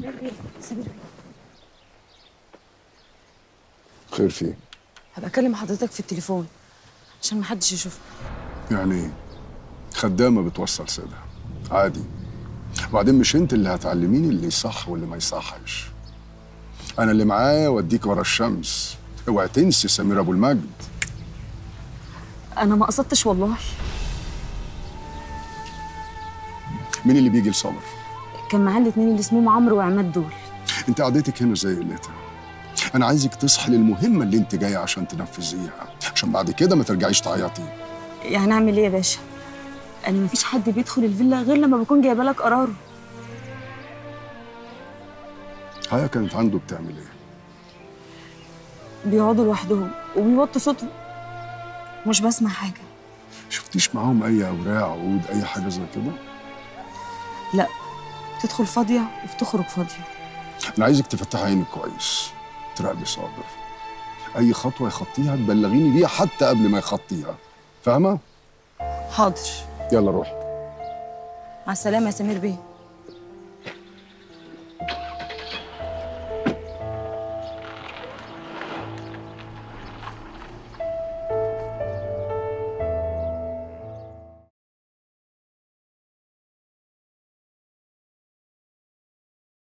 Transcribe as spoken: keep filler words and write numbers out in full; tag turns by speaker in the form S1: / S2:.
S1: سمير بيه،
S2: خير فيه؟
S1: هبقى اكلم حضرتك في التليفون عشان محدش يشوفنا.
S2: يعني ايه؟ خدامة بتوصل سيدها عادي. وبعدين مش انت اللي هتعلميني اللي يصح واللي ما يصحش. انا اللي معايا واديك ورا الشمس. اوعي تنسي سمير ابو المجد.
S1: انا ما قصدتش والله.
S2: مين اللي بيجي لصبر؟
S1: كان معاه الاتنين اللي اسمهم عمرو وعماد دول.
S2: انت قعدتك هنا زي قلتها. انا عايزك تصحي للمهمة اللي انت جاية عشان تنفذيها، عشان بعد كده ما ترجعيش تعيطي.
S1: يعني اعمل ايه يا باشا؟ انا مفيش حد بيدخل الفيلا غير لما بكون جايبه لك قراره.
S2: هيا كانت عنده بتعمل ايه؟
S1: بيقعدوا لوحدهم وبيوطوا صوتهم، مش بسمع حاجه.
S2: شفتيش معاهم اي اوراق عقود اي حاجة زي كده؟
S1: لا، بتدخل فاضيه وبتخرج فاضيه.
S2: انا عايزك تفتحي عينك كويس، تراقبي صابر. اي خطوه يخطيها تبلغيني بيها حتى قبل ما يخطيها، فاهمه؟
S1: حاضر.
S2: يلا روحي.
S1: مع السلامه يا سمير بيه.